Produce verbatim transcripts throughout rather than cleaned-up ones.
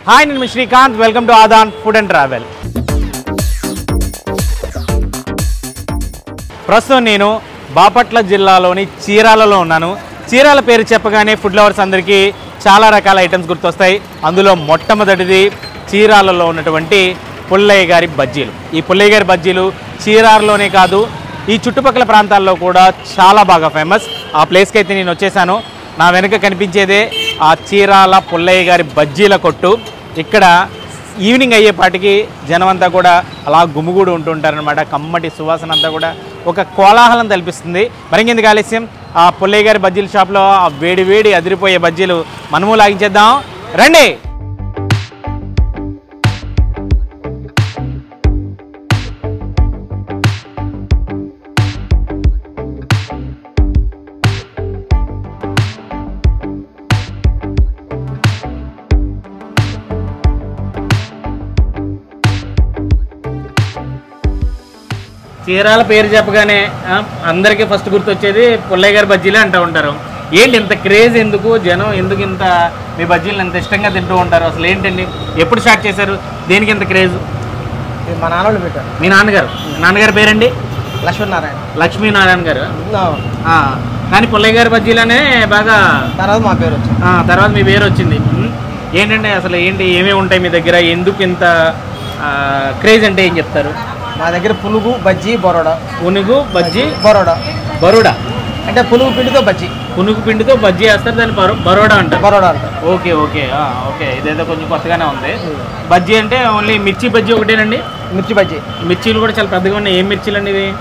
Hi, నేను Srikanth. Welcome to Adan food and travel. ప్రస్తుతం నేను బాపట్ల జిల్లాలోని చీరాలలో ఉన్నాను. చీరాల పేరు చెప్పగానే ఫుడ్ లవర్స్ అందరికీ చాలా రకాల ఐటమ్స్ గుర్తొస్తాయి. అందులో మొట్టమొదటిది చీరాలలో ఉన్నటువంటి పుల్లయ్య గారి బజ్జీలు. ఈ పుల్లయ్య గారి బజ్జీలు చీరాలలోనే కాదు, ఈ చుట్టుపక్కల ప్రాంతాల్లో కూడా చాలా బాగా ఫేమస్. ఆ ప్లేస్కి అయితే నేను వచ్చేసాను. నా వెనుక కనిపించేదే ఆ చీరాల పుల్లయ్య గారి బజ్జీల కొట్టు. ఇక్కడ ఈవినింగ్ అయ్యేపాటికి జనం అంతా కూడా అలా గుమిగూడు ఉంటుంటారనమాట. కమ్మటి సువాసన అంతా కూడా ఒక కోలాహలం తలపిస్తుంది. మరింకెందుకు ఆలస్యం, ఆ పుల్లయ్య గారి బజ్జీల షాప్లో ఆ వేడి వేడి అదిరిపోయే బజ్జీలు మనము లాగించేద్దాం రండి. చీరాల పేరు చెప్పగానే అందరికీ ఫస్ట్ గుర్తొచ్చేది పుల్లయ్య గారి బజ్జీలే అంటూ ఉంటారు. ఏంటి ఇంత క్రేజ్, ఎందుకు జనం ఎందుకు ఇంత మీ బజ్జీలను ఎంత ఇష్టంగా తింటూ ఉంటారు? అసలు ఏంటండి, ఎప్పుడు స్టార్ట్ చేశారు, దేనికి ఇంత క్రేజ్? మా నాన్నలు పెట్టారు. మీ నాన్నగారు నాన్నగారి పేరండి? లక్ష్మీనారాయణ. లక్ష్మీనారాయణ గారు. కానీ పుల్లయ్య గారి బజ్జీలనే బాగా తర్వాత మా పేరు వచ్చింది. తర్వాత మీ పేరు వచ్చింది. ఏంటంటే అసలు ఏంటి, ఏమేమి ఉంటాయి మీ దగ్గర, ఎందుకు ఇంత క్రేజ్ అంటే ఏం చెప్తారు? మా దగ్గర పునుగు, బజ్జీ, బరోడా. పునుగు, బజ్జీ, బరోడా. బరోడా అంటే పునుగు పిండితో బజ్జీ. పునుగు పిండితో బజ్జీ వేస్తారు, దాన్ని బరోడా అంటారు. బరోడా అంటారు. ఓకే ఓకే ఓకే ఇదేదో కొంచెం కొత్తగానే ఉంది. బజ్జీ అంటే ఓన్లీ మిర్చి బజ్జీ ఒకటేనండి? మిర్చి బజ్జీ. మిర్చీలు కూడా చాలా పెద్దగా ఉన్నాయి. ఏం మిర్చీలు అండి ఇవి?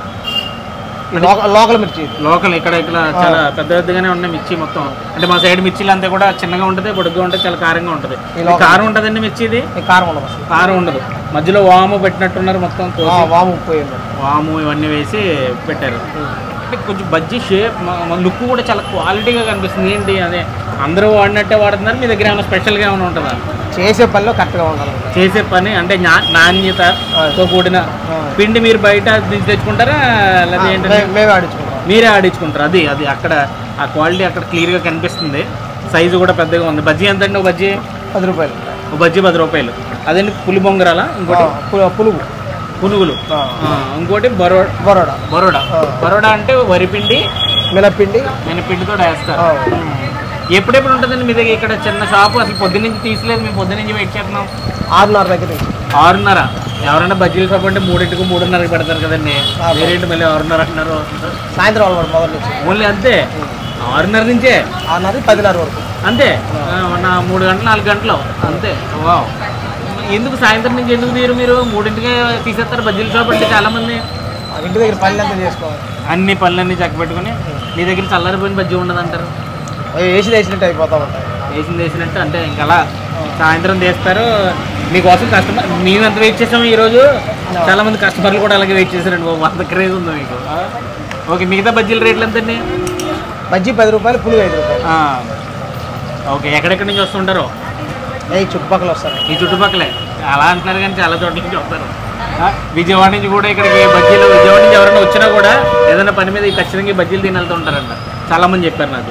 లోకల్ మిర్చి. లోకల్ ఇక్కడ ఇక్కడ చాలా పెద్ద పెద్దగానే ఉన్నాయి మిర్చి మొత్తం. అంటే మా సైడ్ మిర్చీలు అంతా కూడా చిన్నగా ఉంటుంది, పొడుగ్గా ఉంటుంది, చాలా కారంగా ఉంటుంది. కారం ఉంటుందండి మిర్చిది? కారం ఉండదు. కారం ఉండదు. మధ్యలో వాము పెట్టినట్టున్నారు మొత్తం. వాము ఉప్పు వాము ఇవన్నీ వేసి పెట్టారు. కొంచెం బజ్జీ షేప్, లుక్ కూడా చాలా క్వాలిటీగా కనిపిస్తుంది. ఏంటి అదే అందరూ వాడినట్టే వాడుతున్నారు, మీ దగ్గర ఏమైనా స్పెషల్గా ఏమైనా ఉంటుందా? చేసే పనిలో కరెక్ట్గా ఉండాలి. చేసే పని అంటే నాణ్యతతో కూడిన పిండి మీరు బయట తెచ్చుకుంటారా లేదా ఏంటంటే మేమే ఆడించుకుంటాం? మీరే ఆడించుకుంటారు. అది అది అక్కడ ఆ క్వాలిటీ అక్కడ క్లియర్గా కనిపిస్తుంది. సైజు కూడా పెద్దగా ఉంది. బజ్జీ ఎంత అండి? ఒక బజ్జీ పది రూపాయలు. ఒక బజ్జీ పది రూపాయలు. అదండి పులి బొంగరాల, ఇంకోటి పులుగు పునుగులు, ఇంకోటి బరో బరోడా. బరోడా బరోడా అంటే వరిపిండి, మినపిండి మినపిండితో వేస్తారు. ఎప్పుడెప్పుడు ఉంటుందండి మీ దగ్గర ఇక్కడ చిన్న షాపు? అసలు పొద్దున్నుంచి తీసలేదు, మేము పొద్దున్నుంచి వెయిట్ చేస్తున్నాం. ఆరున్నర దగ్గర. ఆరున్నర? ఎవరైనా బజ్జీల షాప్ అంటే మూడింటికి మూడున్నరకి పెడతారు కదండి, మీరేంటి మళ్ళీ ఆరున్నర అంటున్నారు? సాయంత్రం వాళ్ళు మొదలు నుంచి ఓన్లీ అంతే? ఆరున్నర నుంచే ఆరున్నర పదిన్నర వరకు అంతే? నా మూడు గంటలు నాలుగు గంటలు అంతే. వా, ఎందుకు సాయంత్రం నుంచి ఎందుకు తీరు మీరు? మూడింటికే తీసేస్తారు బజ్జీల షాప్ అంటే చాలా మంది. ఇంటి దగ్గర పనులంతా చేసుకోవాలి, అన్ని పనులన్నీ చక్క పెట్టుకుని. మీ దగ్గర చల్లారిపోయిన బజ్జీ ఉండదు అంటారు? వేసి వేసినట్టు అయిపోతా ఉంటాయి. వేసింది వేసినట్టు అంటే ఇంకా అలా సాయంత్రం తీస్తారు. మీకోసం కస్టమర్, మేము ఎంత వెయిట్ చేసాము ఈరోజు, చాలా మంది కస్టమర్లు కూడా అలాగే వెయిట్ చేశారండి బాబు. అంత క్రేజ్ ఉందా మీకు? ఓకే, మిగతా బజ్జీల రేట్లు ఎంతండి? బజ్జీ పది రూపాయలు, పులుగు ఐదు రూపాయలు. ఓకే, ఎక్కడెక్కడి నుంచి వస్తుంటారో? ఈ చుట్టుపక్కల వస్తారు. ఈ చుట్టుపక్కలే అలా అంటున్నారు కానీ చాలా చోట్ల నుంచి వస్తారు. విజయవాడ నుంచి కూడా ఇక్కడికి బజ్జీలు, విజయవాడ నుంచి ఎవరైనా వచ్చినా కూడా ఏదైనా పని మీద ఖచ్చితంగా బజ్జీలు తిని వెళ్తూ ఉంటారంట, చాలామంది చెప్పారు నాకు.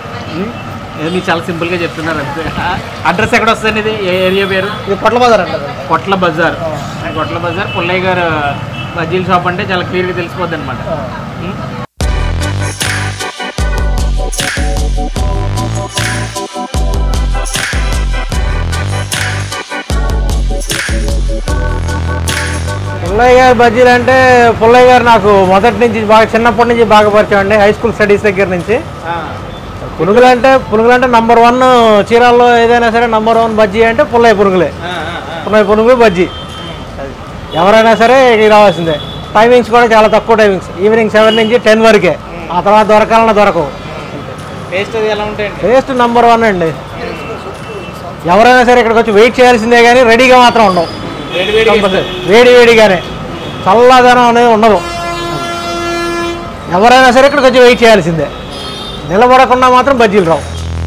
ఏదో మీరు చాలా సింపుల్గా చెప్తున్నారు అంతే. అడ్రస్ ఎక్కడ వస్తుంది? ఇది ఏ ఏరియా పేరు? ఇది కొట్ల బజార్ అంటారు. కొట్ల బజార్. కొట్ల బజార్ పుల్లయ్య గారు బజ్జీల షాప్ అంటే చాలా క్లియర్గా తెలిసిపోద్ది అనమాట. పుల్లయ్య గారి బజ్జీలు అంటే, పుల్లయ్య గారు నాకు మొదటి నుంచి బాగా, చిన్నప్పటి నుంచి బాగా పరిచయం అండి, హై స్కూల్ స్టడీస్ దగ్గర నుంచి. పునుగులు అంటే పునుగులు అంటే నంబర్ వన్ చీరాల్లో ఏదైనా సరే నంబర్ వన్ బజ్జీ అంటే పుల్లయ్య పునుగులే. పుల్లయ్య పునుగు బజ్జీ ఎవరైనా సరే రావాల్సిందే. టైమింగ్స్ కూడా చాలా తక్కువ టైమింగ్స్, ఈవినింగ్ సెవెన్ నుంచి టెన్ వరకే. ఆ తర్వాత దొరకాలన్నా దొరకవు. టేస్ట్ ఎలా ఉంటాయి? టేస్ట్ నంబర్ వన్ అండి. ఎవరైనా సరే ఇక్కడికి వచ్చి వెయిట్ చేయాల్సిందే కానీ రెడీగా మాత్రం ఉండవు. వేడి వేడిగానే, చల్లదనం అనేది ఉండదు. ఎవరైనా సరే ఇక్కడికి వచ్చి వెయిట్ చేయాల్సిందే, నిలబడకుండా మాత్రం బజ్జీలు రావు.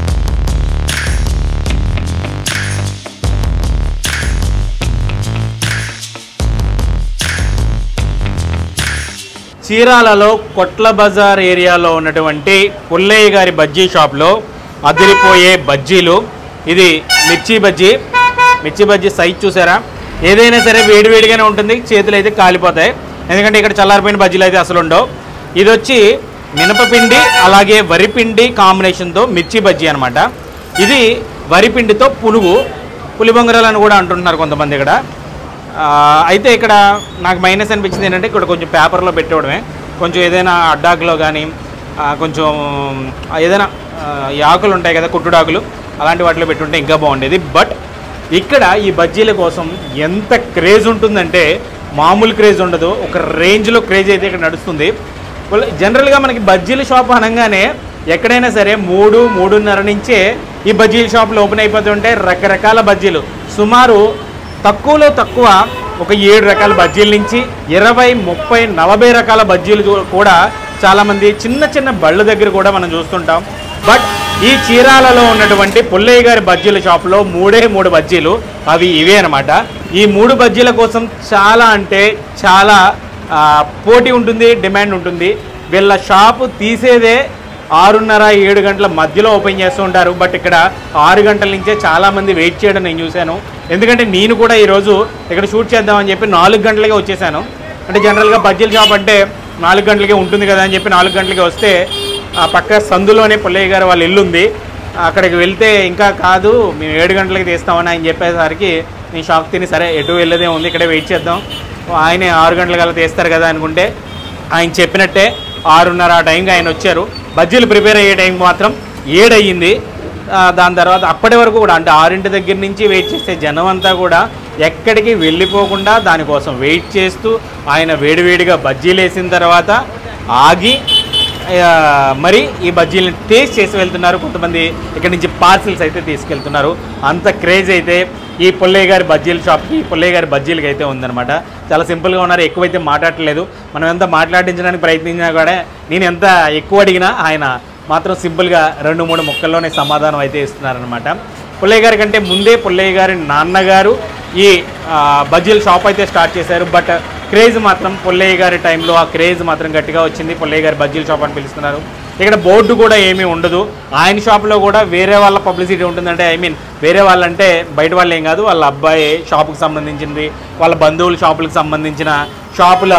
చీరాలలో కొట్ల బజార్ ఏరియాలో ఉన్నటువంటి పుల్లయ్య గారి బజ్జీ షాప్లో అదిరిపోయే బజ్జీలు. ఇది మిర్చి బజ్జీ, మిర్చి బజ్జీ సైజ్ చూసారా, ఏదైనా సరే వేడివేడిగానే ఉంటుంది, చేతులు అయితే కాలిపోతాయి. ఎందుకంటే ఇక్కడ చల్లారిపోయిన బజ్జీలు అయితే అసలు ఉండవు. ఇది వచ్చి మినపపిండి అలాగే వరిపిండి కాంబినేషన్తో మిర్చి బజ్జీ అనమాట. ఇది వరిపిండితో పునుగు, పులిబొంగరాలు అని కూడా అంటుంటున్నారు కొంతమంది ఇక్కడ. అయితే ఇక్కడ నాకు మైనస్ అనిపించింది ఏంటంటే ఇక్కడ కొంచెం పేపర్లో పెట్టవడమే, కొంచెం ఏదైనా అడ్డాకులో కానీ కొంచెం ఏదైనా ఆకులు ఉంటాయి కదా, కుట్టుడాకులు, అలాంటి వాటిలో పెట్టుంటే ఇంకా బాగుండేది. బట్ ఇక్కడ ఈ బజ్జీల కోసం ఎంత క్రేజ్ ఉంటుందంటే మామూలు క్రేజ్ ఉండదు, ఒక రేంజ్లో క్రేజ్ అయితే ఇక్కడ నడుస్తుంది. జనరల్గా మనకి బజ్జీల షాప్ అనగానే ఎక్కడైనా సరే మూడు మూడున్నర నుంచే ఈ బజ్జీల షాపులు ఓపెన్ అయిపోతుంటాయి. రకరకాల బజ్జీలు, సుమారు తక్కువలో తక్కువ ఒక ఏడు రకాల బజ్జీల నుంచి ఇరవై ముప్పై నలభై రకాల బజ్జీలు కూడా చాలామంది చిన్న చిన్న బళ్ళ దగ్గర కూడా మనం చూస్తుంటాం. బట్ ఈ చీరాలలో ఉన్నటువంటి పుల్లయ్య గారి బజ్జీల షాప్లో మూడే మూడు బజ్జీలు, అవి ఇవే అనమాట. ఈ మూడు బజ్జీల కోసం చాలా అంటే చాలా పోటీ ఉంటుంది, డిమాండ్ ఉంటుంది. వీళ్ళ షాపు తీసేదే ఆరున్నర ఏడు గంటల మధ్యలో ఓపెన్ చేస్తూ ఉంటారు. బట్ ఇక్కడ ఆరు గంటల నుంచే చాలామంది వెయిట్ చేయడం నేను చూశాను. ఎందుకంటే నేను కూడా ఈరోజు ఇక్కడ షూట్ చేద్దామని చెప్పి నాలుగు గంటలకే వచ్చేసాను. అంటే జనరల్గా బజ్జీల షాప్ అంటే నాలుగు గంటలకే ఉంటుంది కదా అని చెప్పి నాలుగు గంటలకే వస్తే ఆ పక్క సందులోనే పుల్లయ్య గారు వాళ్ళ ఇల్లు ఉంది, అక్కడికి వెళ్తే ఇంకా కాదు మేము ఏడు గంటలకి తీస్తామని ఆయన చెప్పేసరికి నేను షాక్ తిని సరే ఎటు వెళ్ళదే ఉంది, ఇక్కడే వెయిట్ చేద్దాం, ఆయనే ఆరు గంటలకల్లా తీస్తారు కదా అనుకుంటే ఆయన చెప్పినట్టే ఆరున్నర ఆ టైంకి ఆయన వచ్చారు. బజ్జీలు ప్రిపేర్ అయ్యే టైం మాత్రం ఏడు అయ్యింది. దాని తర్వాత అప్పటి వరకు కూడా అంటే ఆరింటి దగ్గర నుంచి వెయిట్ చేసే జనం అంతా కూడా ఎక్కడికి వెళ్ళిపోకుండా దానికోసం వెయిట్ చేస్తూ ఆయన వేడివేడిగా బజ్జీలు వేసిన తర్వాత ఆగి మరి ఈ బజ్జీలను టేస్ట్ చేసి వెళ్తున్నారు. కొంతమంది ఇక్కడి నుంచి పార్సిల్స్ అయితే తీసుకెళ్తున్నారు. అంత క్రేజ్ అయితే ఈ పుల్లయ్య గారి బజ్జీల షాప్కి, పుల్లయ్య గారి బజ్జీలకి అయితే ఉందన్నమాట. చాలా సింపుల్గా ఉన్నారు, ఎక్కువైతే మాట్లాడట్లేదు. మనం ఎంత మాట్లాడించడానికి ప్రయత్నించినా కూడా నేను ఎంత ఎక్కువ అడిగినా ఆయన మాత్రం సింపుల్గా రెండు మూడు ముక్కల్లోనే సమాధానం అయితే ఇస్తున్నారనమాట. పుల్లయ్య గారి కంటే ముందే పుల్లయ్య గారి నాన్నగారు ఈ బజ్జీల షాప్ అయితే స్టార్ట్ చేశారు. బట్ క్రేజ్ మాత్రం పుల్లయ్య గారి టైంలో ఆ క్రేజ్ మాత్రం గట్టిగా వచ్చింది. పుల్లయ్య గారి బజ్జీల షాప్ అని పిలుస్తున్నారు. ఇక్కడ బోర్డు కూడా ఏమీ ఉండదు. ఆయన షాప్లో కూడా వేరే వాళ్ళ పబ్లిసిటీ ఉంటుందంటే, ఐ మీన్ వేరే వాళ్ళంటే బయట వాళ్ళు ఏం కాదు, వాళ్ళ అబ్బాయి షాపుకి సంబంధించింది, వాళ్ళ బంధువుల షాపులకు సంబంధించిన షాపుల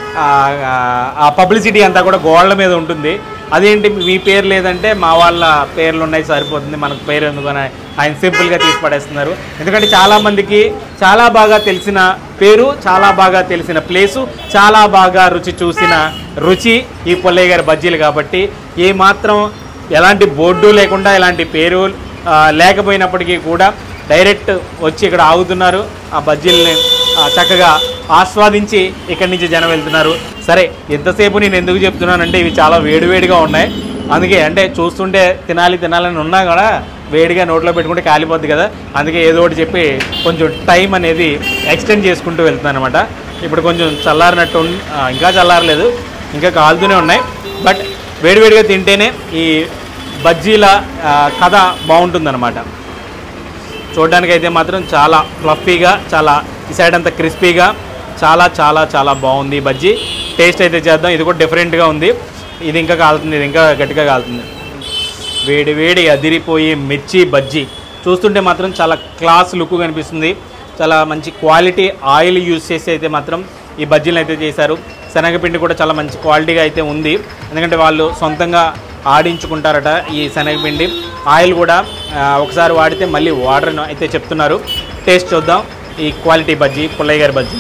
ఆ పబ్లిసిటీ అంతా కూడా గోడల మీద ఉంటుంది. అదేంటి మీ పేరు లేదంటే మా వాళ్ళ పేర్లు ఉన్నాయి సరిపోతుంది, మనకు పేరు ఎందుకని ఆయన సింపుల్గా తీసి పడేస్తున్నారు. ఎందుకంటే చాలామందికి చాలా బాగా తెలిసిన పేరు, చాలా బాగా తెలిసిన ప్లేసు, చాలా బాగా రుచి చూసిన రుచి ఈ పుల్లయ్య గారి బజ్జీలు. కాబట్టి ఏమాత్రం ఎలాంటి బోర్డు లేకుండా ఎలాంటి పేరు లేకపోయినప్పటికీ కూడా డైరెక్ట్ వచ్చి ఇక్కడ ఆగుతున్నారు. ఆ బజ్జీలని చక్కగా ఆస్వాదించి ఇక్కడి నుంచి జనం వెళ్తున్నారు. సరే ఎంతసేపు నేను ఎందుకు చెప్తున్నానంటే ఇవి చాలా వేడివేడిగా ఉన్నాయి, అందుకే అంటే చూస్తుంటే తినాలి తినాలని ఉన్నా కూడా వేడిగా నోట్లో పెట్టుకుంటే కాలిపోద్ది కదా, అందుకే ఏదో ఒకటి చెప్పి కొంచెం టైం అనేది ఎక్స్టెండ్ చేసుకుంటూ వెళ్తున్నాను అనమాట. ఇప్పుడు కొంచెం చల్లారినట్టు ఇంకా చల్లారలేదు, ఇంకా కాలుతూనే ఉన్నాయి. బట్ వేడివేడిగా తింటేనే ఈ బజ్జీల కథ బాగుంటుందన్నమాట. చూడడానికైతే మాత్రం చాలా ఫ్లఫీగా, చాలా ఈ సైడ్ అంతా క్రిస్పీగా, చాలా చాలా చాలా బాగుంది బజ్జీ. టేస్ట్ అయితే చేద్దాం. ఇది కూడా డిఫరెంట్గా ఉంది. ఇది ఇంకా కాలుతుంది, ఇది ఇంకా గట్టిగా కాలుతుంది. వేడి వేడి అదిరిపోయి మిర్చి బజ్జీ చూస్తుంటే మాత్రం చాలా క్లాస్ లుక్ కనిపిస్తుంది. చాలా మంచి క్వాలిటీ ఆయిల్ యూజ్ చేసి అయితే మాత్రం ఈ బజ్జీలను అయితే చేశారు. శనగపిండి కూడా చాలా మంచి క్వాలిటీగా అయితే ఉంది, ఎందుకంటే వాళ్ళు సొంతంగా ఆడించుకుంటారట ఈ శనగపిండి. ఆయిల్ కూడా ఒకసారి వాడితే మళ్ళీ వాడరని అయితే చెప్తున్నారు. టేస్ట్ చూద్దాం ఈ క్వాలిటీ బజ్జీ, పుల్లయ్య గారి బజ్జీ.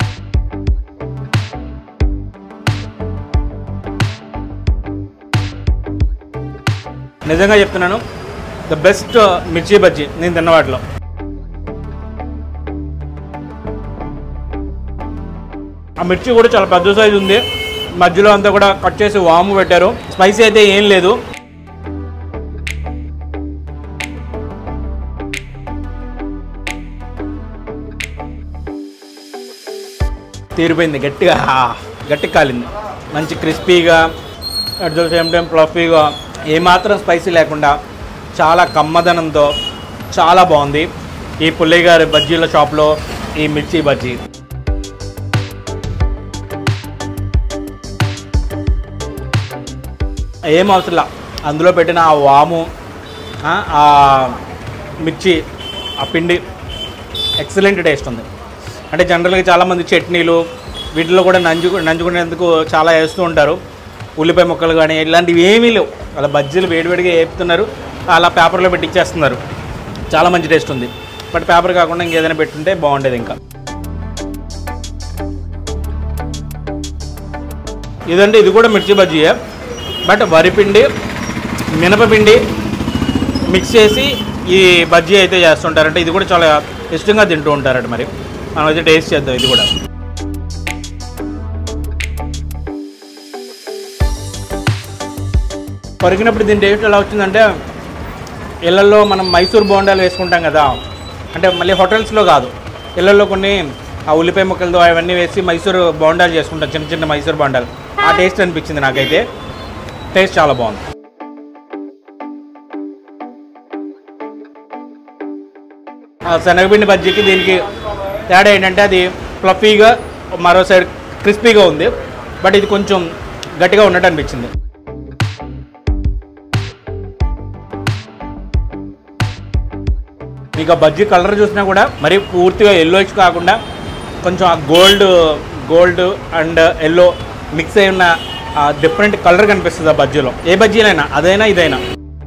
నిజంగా చెప్తున్నాను, ద బెస్ట్ మిర్చి బజ్జీ నేను తిన్న వాటిలో. ఆ మిర్చి కూడా చాలా పెద్ద సైజు ఉంది, మధ్యలో అంతా కూడా కట్ చేసి వాము పెట్టారు. స్పైసీ అయితే ఏం లేదు. తీరిపోయింది, గట్టిగా గట్టి కాలింది, మంచి క్రిస్పీగా, అట్ ద సేమ్ టైం ఫ్లఫీగా, ఏమాత్రం స్పైసీ లేకుండా చాలా కమ్మదనంతో చాలా బాగుంది ఈ పుల్లయ్య గారి బజ్జీల షాప్లో ఈ మిర్చి బజ్జీ. ఏం అవసరంలా, అందులో పెట్టిన ఆ వాము, ఆ మిర్చి, ఆ పిండి ఎక్సలెంట్ టేస్ట్ ఉంది. అంటే జనరల్గా చాలామంది చట్నీలు వీటిలో కూడా నంజు నంచుకునేందుకు చాలా వేస్తూ ఉంటారు. ఉల్లిపాయ ముక్కలు కానీ ఇలాంటివి ఏమీ లేవు. అలా బజ్జీలు వేడివేడిగా వేపుతున్నారు, అలా పేపర్లో పెట్టి ఇచ్చేస్తున్నారు. చాలా మంచి టేస్ట్ ఉంది. బట్ పేపర్ కాకుండా ఇంకేదైనా పెట్టుంటే బాగుండేది. ఇంకా ఇదంటే ఇది కూడా మిర్చి బజ్జీయే, బట్ వరిపిండి మినపపిండి మిక్స్ చేసి ఈ బజ్జీ అయితే చేస్తుంటారంటే ఇది కూడా చాలా ఇష్టంగా తింటూ ఉంటారంట. మరి మనం అయితే టేస్ట్ చేద్దాం. ఇది కూడా పరిగినప్పుడు దీని టేస్ట్ ఎలా వచ్చిందంటే ఇళ్ళల్లో మనం మైసూర్ బోండాలు వేసుకుంటాం కదా, అంటే మళ్ళీ హోటల్స్లో కాదు, ఇళ్ళల్లో కొన్ని ఆ ఉల్లిపాయ ముక్కలతో అవన్నీ వేసి మైసూర్ బోండాలు చేసుకుంటాం, చిన్న చిన్న మైసూర్ బోండాలు. ఆ టేస్ట్ అనిపించింది నాకైతే. టేస్ట్ చాలా బాగుంది. శనగపిండి బజ్జీకి దీనికి తేడా ఏంటంటే అది ఫ్లఫీగా, మరో సైడ్ క్రిస్పీగా ఉంది. బట్ ఇది కొంచెం గట్టిగా ఉన్నట్టు అనిపించింది. మీకు ఆ బజ్జీ కలర్ చూసినా కూడా మరి పూర్తిగా ఎల్లోయిష్ కాకుండా కొంచెం ఆ gold gold and yellow mix అయి ఉన్న డిఫరెంట్ కలర్ కనిపిస్తుంది ఆ బజ్జీలో. ఏ బజ్జీలైనా అదైనా ఇదైనా.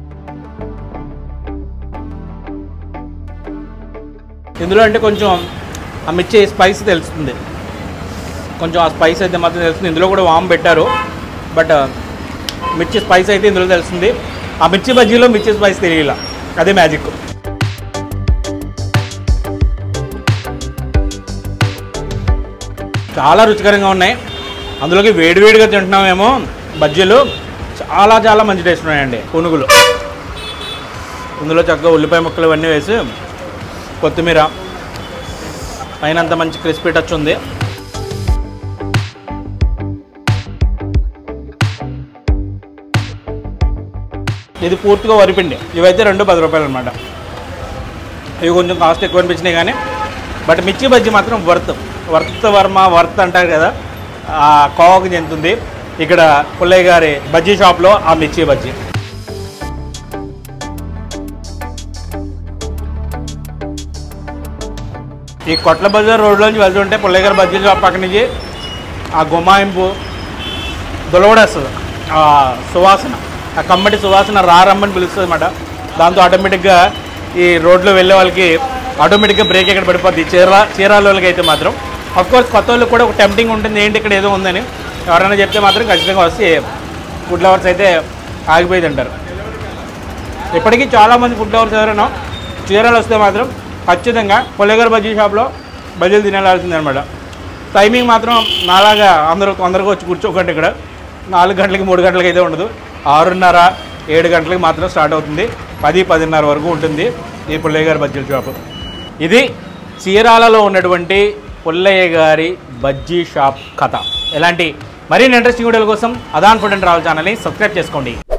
ఇందులో అంటే కొంచెం ఆ మిర్చి స్పైస్ తెలుస్తుంది, కొంచెం ఆ స్పైస్ అయితే మాత్రం తెలుస్తుంది. ఇందులో కూడా వామ్ పెట్టారు, బట్ మిర్చి స్పైస్ అయితే ఇందులో తెలుస్తుంది. ఆ మిర్చి బజ్జీలో మిర్చి స్పైస్ తెలియాల, అదే మ్యాజిక్. చాలా రుచికరంగా ఉన్నాయి. అందులోకి వేడివేడిగా తింటున్నామేమో బజ్జీలు, చాలా చాలా మంచి టేస్ట్ ఉన్నాయండి. పునుగులు ఇందులో చక్కగా ఉల్లిపాయ ముక్కలు ఇవన్నీ వేసి కొత్తిమీర పైన అంత మంచి క్రిస్పీ టచ్ ఉంది. ఇది పూర్తిగా వరిపిండి. ఇవైతే రెండు పది రూపాయలు అనమాట. ఇవి కొంచెం కాస్ట్ ఎక్కువ అనిపించినాయి కానీ, బట్ మిర్చి బజ్జీ మాత్రం వర్త్ వర్త్ వర్మ వర్త్ అంటారు కదా, ఆ కోవకు చెందుతుంది. ఇక్కడ పుల్లయ్య గారి బజ్జీ షాప్లో ఆ మిర్చి బజ్జీ. ఈ కొట్ల బజార్ రోడ్లోంచి వెళ్తుంటే పుల్లయ్య గారి బజ్జీ షాప్ పక్క నుంచి ఆ గుమాయింపు దొలవడేస్తుంది. ఆ సువాసన, ఆ కమ్మటి సువాసన రారమ్మని పిలుస్తుంది అన్నమాట. దాంతో ఆటోమేటిక్గా ఈ రోడ్లో వెళ్ళే వాళ్ళకి ఆటోమేటిక్గా బ్రేక్ ఎక్కడ పడిపోద్ది. చీర చీరాల వాళ్ళకి అయితే మాత్రం అఫ్కోర్స్ కొత్త వాళ్ళకి కూడా ఒక టెంప్టింగ్ ఉంటుంది, ఏంటి ఇక్కడ ఏదో ఉందని. ఎవరైనా చెప్తే మాత్రం ఖచ్చితంగా వస్తే ఫుడ్ లవర్స్ అయితే ఆగిపోయి తింటారు. ఇప్పటికీ చాలామంది ఫుడ్ లవర్స్ ఎవరైనా చీరాలు వస్తే మాత్రం ఖచ్చితంగా పుల్లయ్య గారి బజ్జీ షాప్లో బజ్జీలు తినాల్సిందే అనమాట. టైమింగ్ మాత్రం నాలాగా అందరూ తొందరగా వచ్చి కూర్చోకండి. ఇక్కడ నాలుగు గంటలకి మూడు గంటలకి అయితే ఉండదు, ఆరున్నర ఏడు గంటలకి మాత్రం స్టార్ట్ అవుతుంది. పది పదిన్నర వరకు ఉంటుంది ఈ పుల్లయ్య గారి బజ్జీల షాపు. ఇది చీరాలలో ఉన్నటువంటి పుల్లయ్య గారి బజ్జీ షాప్ కథ. ఎలాంటి మరిన్ని ఇంట్రెస్టింగ్ వీడియోల కోసం అదాన్ ఫుడ్ అండ్ ట్రావెల్ ఛానల్ని సబ్స్క్రైబ్ చేసుకోండి.